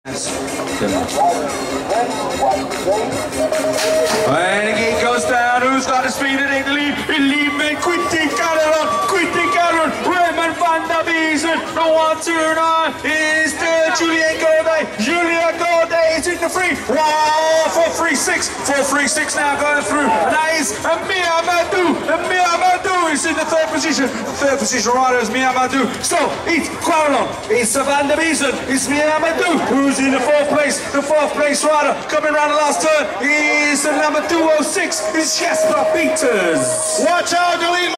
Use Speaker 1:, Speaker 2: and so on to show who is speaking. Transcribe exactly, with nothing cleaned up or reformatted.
Speaker 1: And again goes down. Who's got the speed to take the lead? The lead man, Quinty Calderon, Quinty Calderon, Raymond van der Wiesen. The one turn on is the Julien Godet. Julien Godet is in the free. Wow, four three six, four three six now going through. And that is Amir Amadou. Amir Amadou is in the third position. The third position rider is Amir Amadou. So it's Qualon, it's Van der Wiesen, it's Amir Amadou who's in the fourth place. The fourth place rider coming around the last turn is the number two oh six, is Jasper Peters. Watch out, the lead.